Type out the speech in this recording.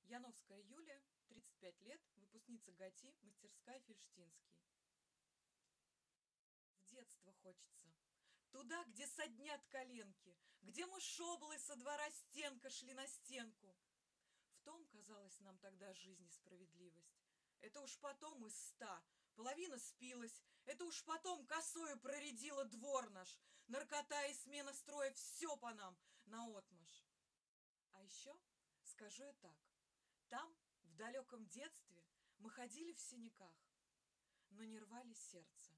Яновская Юлия, 35 лет, выпускница ГАТИ, мастерская Фельштинский. В детство хочется. Туда, где соднят коленки, где мы шоблы со двора стенка шли на стенку. В том, казалось нам тогда, жизни справедливость. Это уж потом из 100 половина спилась, это уж потом косою проредила двор наш, наркота и смена строя, все по нам наотмашь. А еще скажу я так. Там, в далеком детстве, мы ходили в синяках, но не рвали сердце.